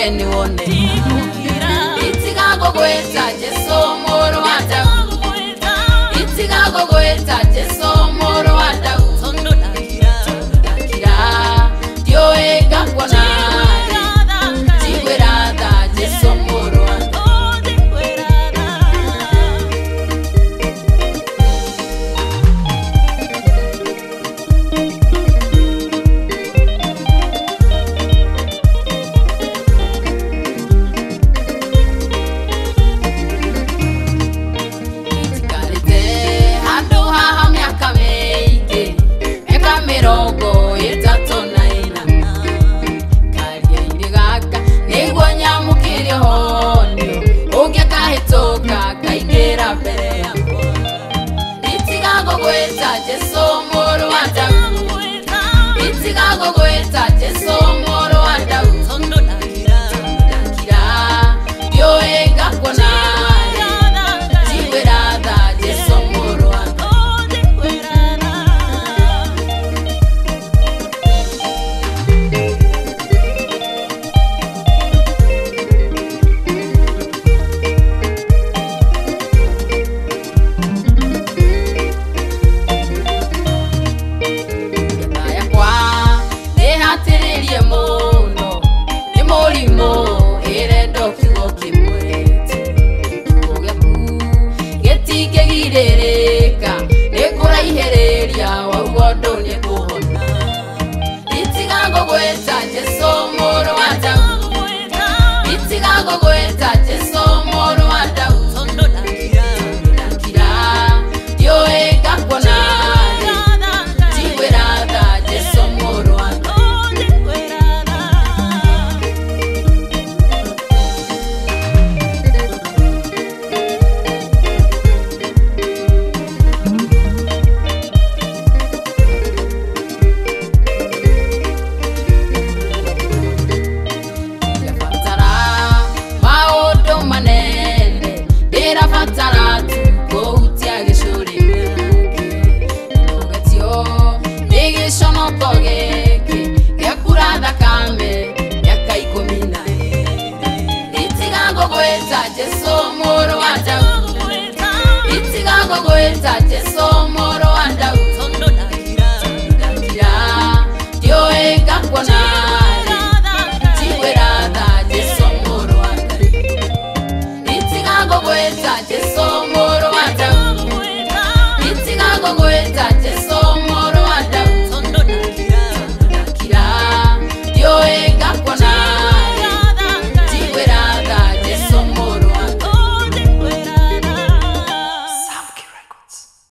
ni wone itigago gweta Jesu moro wata itigago gweta Jesu moro wata tondo nakira dio ega kwana tigwerada Jesu moro wata Jesu moro wata itigago gweta Jesu moro wata tondo nakira dio ega kona tigwerada Jesu moro wata Nekura ihereria wa ugondo ni kuhona itigago gweta